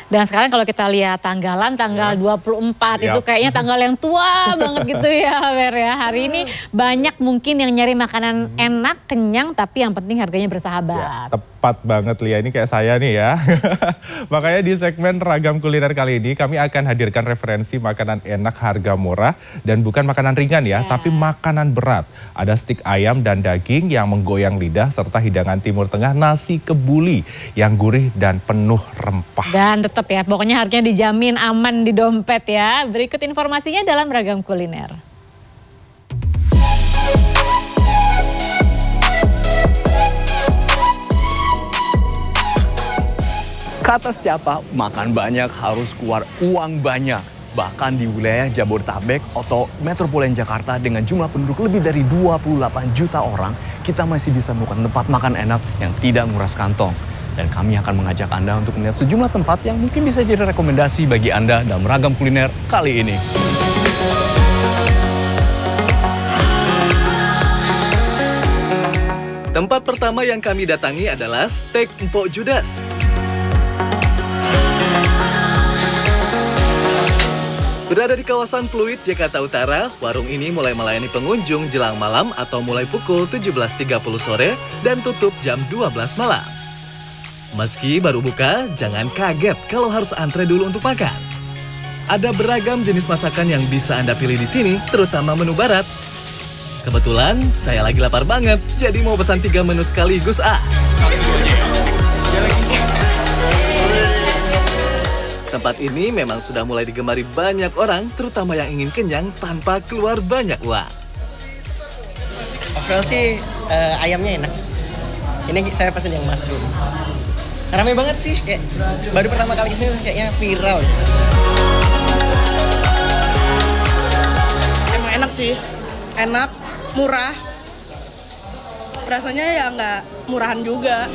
Dan sekarang kalau kita lihat tanggalan tanggal 24 itu kayaknya tanggal yang tua banget gitu ya Ber ya. Hari ini banyak mungkin yang nyari makanan enak, kenyang tapi yang penting harganya bersahabat. Ya, tepat banget Lia, ini kayak saya nih ya. Makanya di segmen Ragam Kuliner kali ini kami akan hadirkan referensi makanan enak harga murah dan bukan makanan ringan ya, tapi makanan berat. Ada stik ayam dan daging yang menggoyang lidah serta hidangan Timur Tengah nasi kebuli yang gurih dan penuh rempah. Dan tetap ya, pokoknya harganya dijamin aman di dompet ya. Berikut informasinya dalam Ragam Kuliner. Kata siapa, makan banyak harus keluar uang banyak. Bahkan di wilayah Jabodetabek atau metropolitan Jakarta dengan jumlah penduduk lebih dari 28 juta orang, kita masih bisa menemukan tempat makan enak yang tidak nguras kantong. Dan kami akan mengajak Anda untuk melihat sejumlah tempat yang mungkin bisa jadi rekomendasi bagi Anda dalam Ragam Kuliner kali ini. Tempat pertama yang kami datangi adalah Steak Mpok Judas. Berada di kawasan Pluit, Jakarta Utara, warung ini mulai melayani pengunjung jelang malam atau mulai pukul 17.30 sore dan tutup jam 12 malam. Meski baru buka, jangan kaget kalau harus antre dulu untuk makan. Ada beragam jenis masakan yang bisa Anda pilih di sini, terutama menu barat. Kebetulan, saya lagi lapar banget, jadi mau pesan 3 menu sekaligus Tempat ini memang sudah mulai digemari banyak orang, terutama yang ingin kenyang tanpa keluar banyak uang. Overall sih ayamnya enak. Ini saya pesen yang mushroom. Ramai banget sih, kayak baru pertama kali kesini kayaknya viral. Emang enak sih, enak, murah. Rasanya ya nggak murahan juga.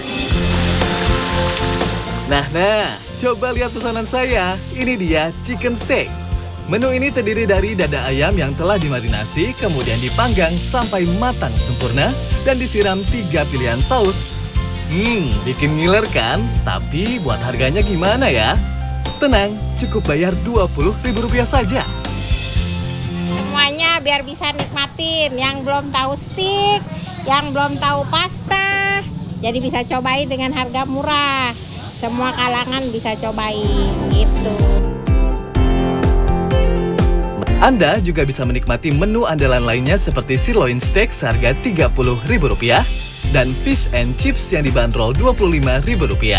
Nah, coba lihat pesanan saya. Ini dia chicken steak. Menu ini terdiri dari dada ayam yang telah dimarinasi, kemudian dipanggang sampai matang sempurna, dan disiram 3 pilihan saus. Bikin ngiler kan? Tapi buat harganya gimana ya? Tenang, cukup bayar Rp20.000 saja. Semuanya biar bisa nikmatin. Yang belum tahu steak, yang belum tahu pasta, jadi bisa cobain dengan harga murah. Semua kalangan bisa cobain, gitu. Anda juga bisa menikmati menu andalan lainnya seperti sirloin steak seharga Rp30.000 dan fish and chips yang dibanderol Rp25.000.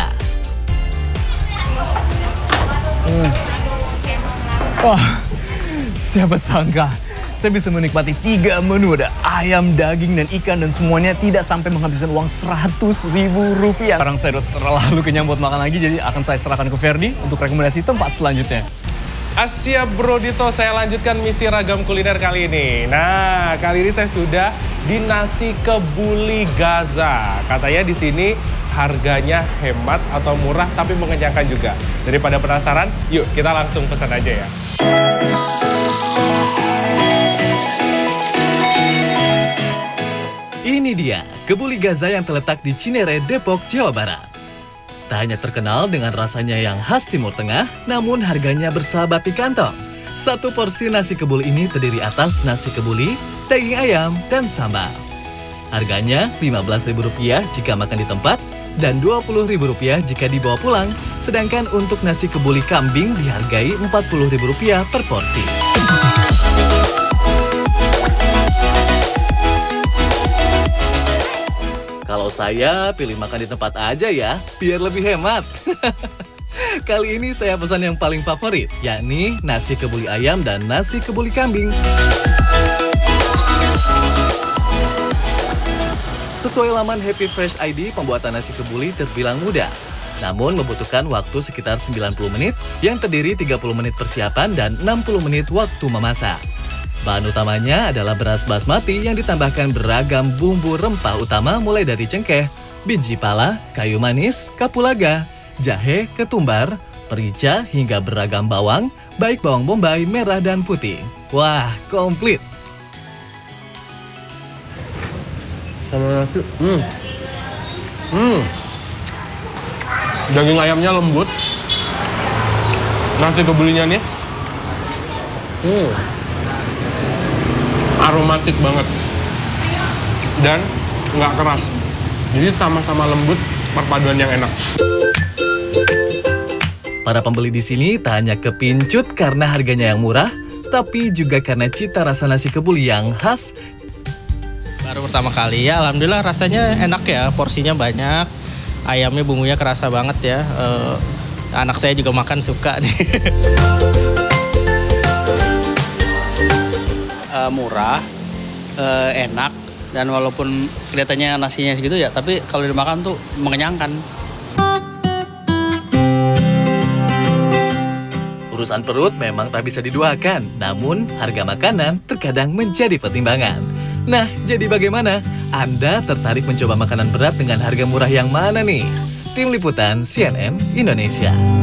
Wah, siapa sangka saya bisa menikmati 3 menu, ada ayam, daging, dan ikan, dan semuanya tidak sampai menghabiskan uang Rp100.000. Sekarang saya udah terlalu kenyang buat makan lagi, jadi akan saya serahkan ke Ferdi untuk rekomendasi tempat selanjutnya. Siap Bro Dito, saya lanjutkan misi Ragam Kuliner kali ini. Nah, kali ini saya sudah di Nasi Kebuli Gaza. Katanya di sini harganya hemat atau murah tapi mengenyangkan juga. Daripada penasaran, yuk kita langsung pesan aja ya. Ini dia, Kebuli Gaza yang terletak di Cinere, Depok, Jawa Barat. Tak hanya terkenal dengan rasanya yang khas Timur Tengah, namun harganya bersahabat di kantong. Satu porsi nasi kebuli ini terdiri atas nasi kebuli, daging ayam, dan sambal. Harganya Rp15.000 jika makan di tempat, dan Rp20.000 jika dibawa pulang. Sedangkan untuk nasi kebuli kambing dihargai Rp40.000 per porsi. Kalau saya pilih makan di tempat aja ya, biar lebih hemat. Kali ini saya pesan yang paling favorit, yakni nasi kebuli ayam dan nasi kebuli kambing. Sesuai laman Happy Fresh ID, pembuatan nasi kebuli terbilang mudah. Namun membutuhkan waktu sekitar 90 menit, yang terdiri 30 menit persiapan dan 60 menit waktu memasak. Bahan utamanya adalah beras basmati yang ditambahkan beragam bumbu rempah utama mulai dari cengkeh, biji pala, kayu manis, kapulaga, jahe, ketumbar, merica, hingga beragam bawang, baik bawang bombay, merah, dan putih. Wah, komplit! Sama nasi, daging ayamnya lembut, Nasi kebulinya nih, aromatik banget dan nggak keras. Jadi sama-sama lembut, perpaduan yang enak. Para pembeli di sini tak hanya kepincut karena harganya yang murah, tapi juga karena cita rasa nasi kebuli yang khas. Baru pertama kali ya, alhamdulillah rasanya enak ya, porsinya banyak, ayamnya bumbunya kerasa banget ya. Anak saya juga makan suka nih. Murah, enak, dan walaupun kelihatannya nasinya segitu ya, tapi kalau dimakan tuh mengenyangkan. Urusan perut memang tak bisa diduakan, namun harga makanan terkadang menjadi pertimbangan. Nah, jadi bagaimana? Anda tertarik mencoba makanan berat dengan harga murah yang mana nih? Tim Liputan CNN Indonesia.